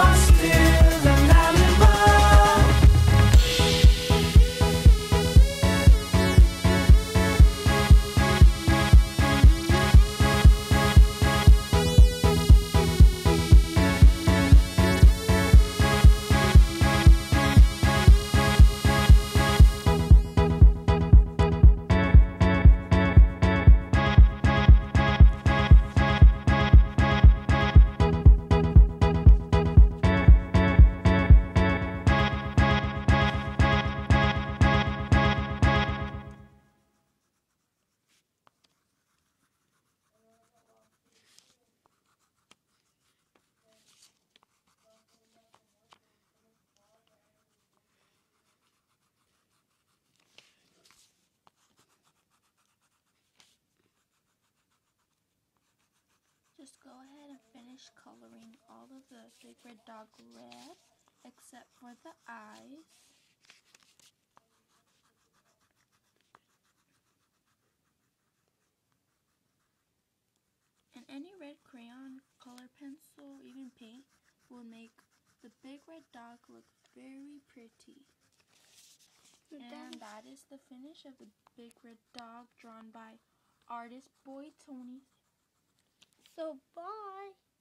are still an animal. Just go ahead and finish coloring all of the big red dog red, except for the eyes. And any red crayon, color pencil, even paint will make the big red dog look very pretty. And that is the finish of the big red dog drawn by artist boy Tony. So bye!